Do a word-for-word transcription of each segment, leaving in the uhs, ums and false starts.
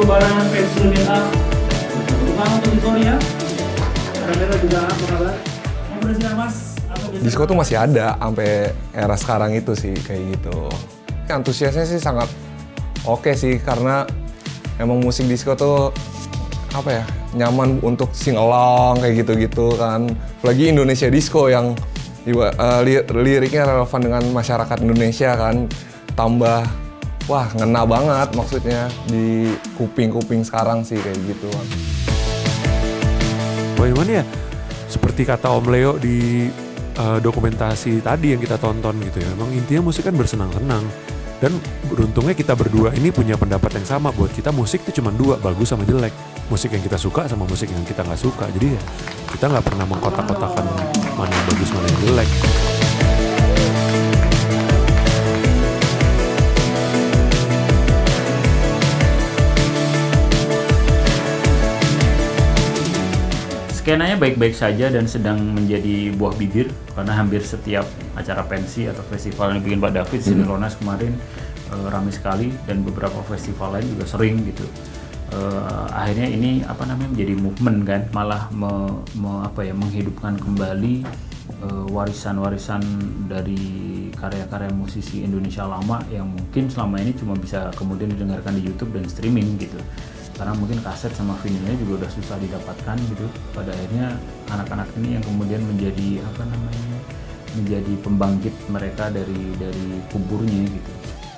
lebaran pensiun meet up. Tukang untuk Victoria. Kamera juga apa kabar? Mau bersinar Mas? Disco tuh masih ada sampai era sekarang itu sih kayak gitu. Antusiasnya sih sangat oke sih karena emang musik disco tuh apa ya nyaman untuk sing along kayak gitu-gitu kan. Apalagi Indonesia disco yang uh, li liriknya relevan dengan masyarakat Indonesia kan. Tambah wah ngena banget maksudnya di kuping-kuping sekarang sih kayak gitu. Bagaimana ya? Seperti kata Om Leo di uh, dokumentasi tadi yang kita tonton gitu ya. Emang intinya musik kan bersenang-senang. Dan beruntungnya kita berdua ini punya pendapat yang sama. Buat kita musik itu cuma dua, bagus sama jelek. Musik yang kita suka sama musik yang kita nggak suka. Jadi ya kita nggak pernah mengkotak-kotakan mana yang bagus, mana yang jelek. Skenanya baik-baik saja dan sedang menjadi buah bibir karena hampir setiap acara pensi atau festival yang bikin Pak David, Sini Lonas kemarin uh, ramai sekali dan beberapa festival lain juga sering gitu. Uh, akhirnya ini apa namanya menjadi movement kan, malah me, me, apa ya menghidupkan kembali warisan-warisan uh, dari karya-karya musisi Indonesia lama yang mungkin selama ini cuma bisa kemudian didengarkan di YouTube dan streaming gitu. Karena mungkin kaset sama vinilnya juga udah susah didapatkan gitu. Pada akhirnya anak-anak ini yang kemudian menjadi apa namanya menjadi pembangkit mereka dari dari kuburnya gitu.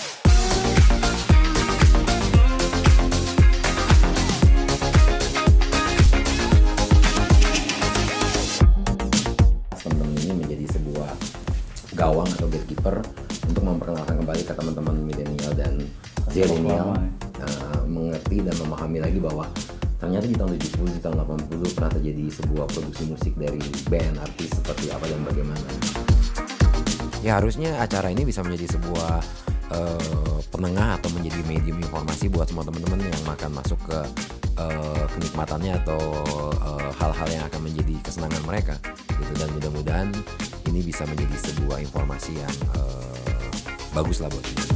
Teman-teman ini menjadi sebuah gawang atau gatekeeper untuk memperkenalkan kembali ke teman-teman milenial dan zilenial uh, mengerti dan memahami lagi bahwa ternyata di tahun tujuh puluh, di tahun delapan puluh pernah terjadi sebuah produksi musik dari band, artis seperti apa dan bagaimana. Ya harusnya acara ini bisa menjadi sebuah uh, penengah atau menjadi medium informasi buat semua teman-teman yang akan masuk ke uh, kenikmatannya atau uh, hal-hal yang akan menjadi kesenangan mereka gitu. Dan mudah-mudahan ini bisa menjadi sebuah informasi yang uh, bagus lah buat kita.